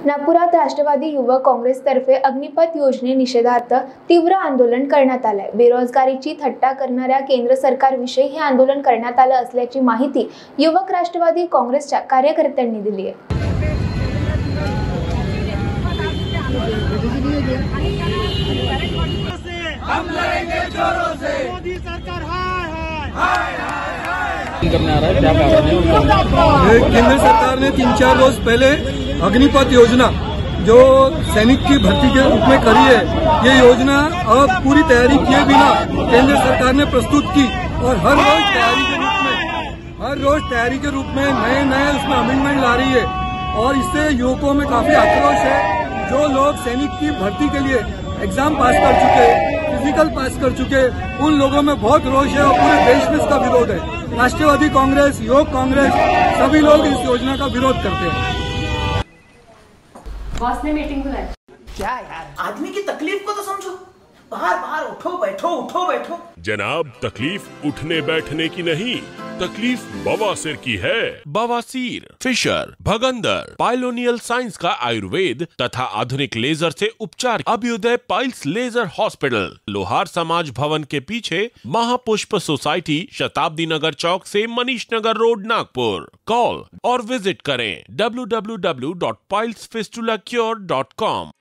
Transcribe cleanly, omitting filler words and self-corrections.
नागपुरात राष्ट्रवादी युवक काँग्रेसतर्फे अग्निपथ योजने निषेधार्थ तीव्र आंदोलन करण्यात आले। बेरोजगारीची थट्टा करणाऱ्या केंद्र सरकारविषयी हे आंदोलन करण्यात आलं असल्याची माहिती युवक राष्ट्रवादी काँग्रेसच्या कार्यकर्त्यांनी दिली आहे। मोदी सरकार हाय करने आ रहा है, क्या कारण है? केंद्र सरकार ने 3-4 रोज पहले अग्निपथ योजना जो सैनिक की भर्ती के रूप में करी है, ये योजना अब पूरी तैयारी किए बिना केंद्र सरकार ने प्रस्तुत की और हर रोज तैयारी के रूप में नए उसमें अमेंडमेंट ला रही है और इससे युवकों में काफी आक्रोश है। जो लोग सैनिक की भर्ती के लिए एग्जाम पास कर चुके, फिजिकल पास कर चुके, उन लोगों में बहुत रोष है और पूरे देश में इसका विरोध है। राष्ट्रवादी कांग्रेस, युवक कांग्रेस सभी लोग इस योजना का विरोध करते हैं। बॉस ने मीटिंग बुलाई। क्या यार, आदमी की तकलीफ को तो समझो। बाहर उठो बैठो। जनाब, तकलीफ उठने बैठने की नहीं, तकलीफ बवासीर की है। बवासीर, फिशर, भगंदर, पाइलोनियल साइंस का आयुर्वेद तथा आधुनिक लेजर से उपचार। अभ्युदय पाइल्स लेजर हॉस्पिटल, लोहार समाज भवन के पीछे, महापुष्प सोसाइटी, शताब्दी नगर चौक से मनीष नगर रोड, नागपुर। कॉल और विजिट करें www.pilesfistulacure.com।